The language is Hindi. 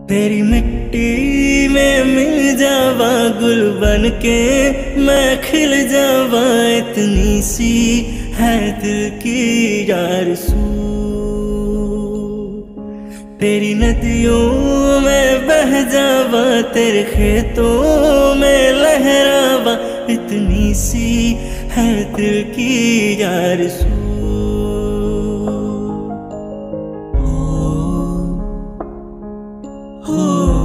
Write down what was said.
तेरी मिट्टी में मिल जावा गुल बन के मैं खिल जावा, इतनी सी है दिल की आरज़ू। तेरी नदियों में बह जावा, तेरे खेतों में लहरावा, इतनी सी है दिल की आरज़ू। Oh